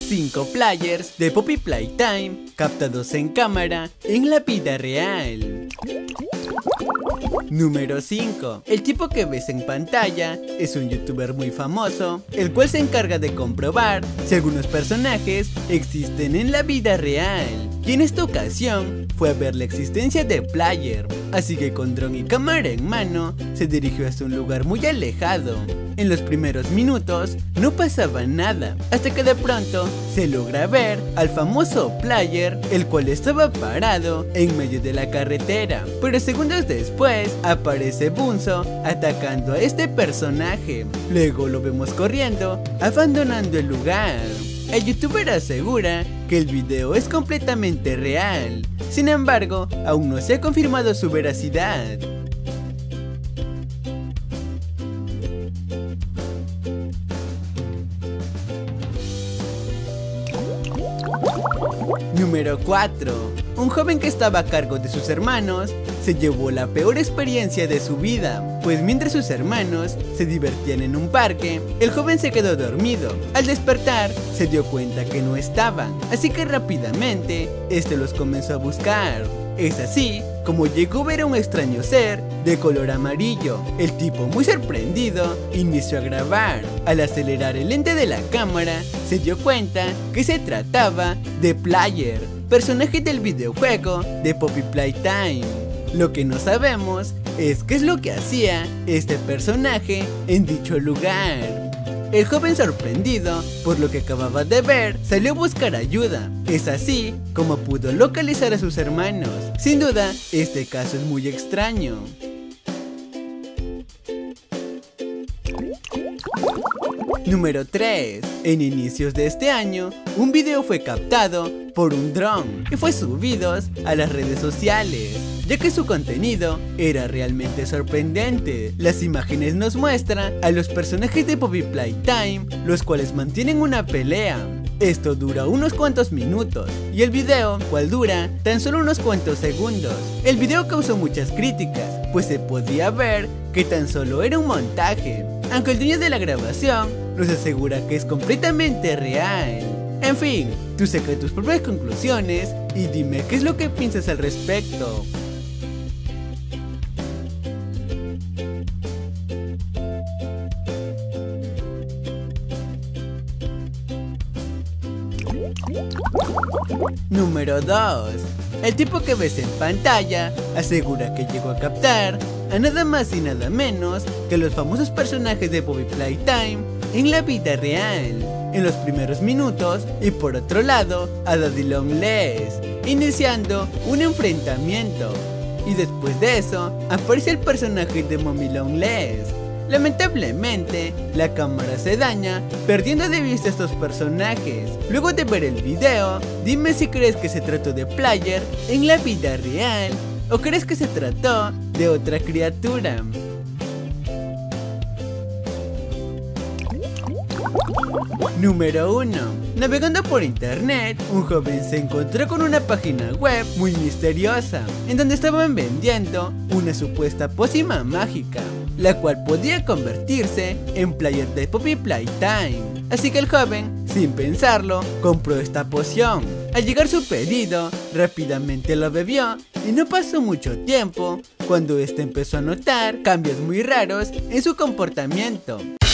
5 players de Poppy Playtime captados en cámara en la vida real. Número 5. El tipo que ves en pantalla es un youtuber muy famoso, el cual se encarga de comprobar si algunos personajes existen en la vida real. Y en esta ocasión fue a ver la existencia de Player, así que con dron y cámara en mano se dirigió hasta un lugar muy alejado. En los primeros minutos no pasaba nada, hasta que de pronto se logra ver al famoso Player, el cual estaba parado en medio de la carretera. Pero segundos después aparece Bunzo atacando a este personaje. Luego lo vemos corriendo, abandonando el lugar. El youtuber asegura que el video es completamente real, sin embargo, aún no se ha confirmado su veracidad. Número 4. Un joven que estaba a cargo de sus hermanos se llevó la peor experiencia de su vida, pues mientras sus hermanos se divertían en un parque, el joven se quedó dormido. Al despertar, se dio cuenta que no estaban, así que rápidamente, este los comenzó a buscar. Es así como llegó a ver a un extraño ser de color amarillo. El tipo, muy sorprendido, inició a grabar. Al acelerar el lente de la cámara, se dio cuenta que se trataba de Player, personaje del videojuego de Poppy Playtime. Lo que no sabemos es qué es lo que hacía este personaje en dicho lugar. El joven, sorprendido por lo que acababa de ver, salió a buscar ayuda. Es así como pudo localizar a sus hermanos. Sin duda, este caso es muy extraño. Número 3. En inicios de este año, un video fue captado por un dron y fue subido a las redes sociales, ya que su contenido era realmente sorprendente. Las imágenes nos muestran a los personajes de Poppy Playtime, los cuales mantienen una pelea. Esto dura unos cuantos minutos y el video, cual dura tan solo unos cuantos segundos. El video causó muchas críticas, pues se podía ver que tan solo era un montaje, aunque el dueño de la grabación nos asegura que es completamente real. En fin, tú saca tus propias conclusiones y dime qué es lo que piensas al respecto. Número 2. El tipo que ves en pantalla asegura que llegó a captar a nada más y nada menos que los famosos personajes de Poppy Playtime en la vida real, en los primeros minutos, y por otro lado a Daddy Long Legs, iniciando un enfrentamiento. Y después de eso aparece el personaje de Mommy Long Legs. Lamentablemente, la cámara se daña, perdiendo de vista a estos personajes. Luego de ver el video, dime si crees que se trató de Player en la vida real o crees que se trató de otra criatura. Número 1. Navegando por internet, un joven se encontró con una página web muy misteriosa, en donde estaban vendiendo una supuesta pócima mágica, la cual podía convertirse en Player de Poppy Playtime. Así que el joven, sin pensarlo, compró esta poción. Al llegar su pedido, rápidamente lo bebió y no pasó mucho tiempo cuando este empezó a notar cambios muy raros en su comportamiento.